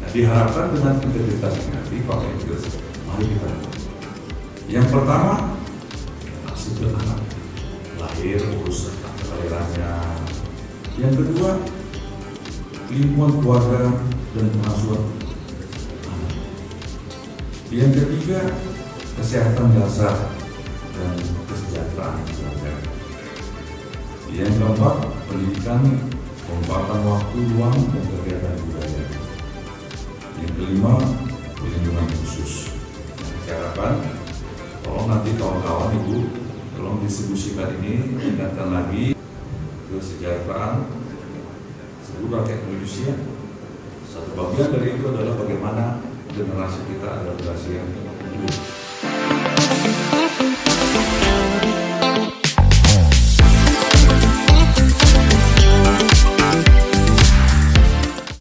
diharapkan dengan integritas ini nanti Pak Menkes, mari kita lakukan. Yang pertama, aksi anak lahir, urus kelahirannya. Yang kedua, lingkungan keluarga dan pengasuhan anak. Yang ketiga, kesehatan dasar dan kesejahteraan keluarga. Yang keempat, pendidikan, pemanfaatan waktu luang dan kegiatan budaya. Yang kelima, perlindungan khusus. Saya harapkan, tolong nanti kawan-kawan Ibu, tolong distribusikan ini, tingkatkan lagi kesejahteraan seluruh rakyat Indonesia. Satu bagian dari itu adalah bagaimana generasi kita adalah generasi yang hidup.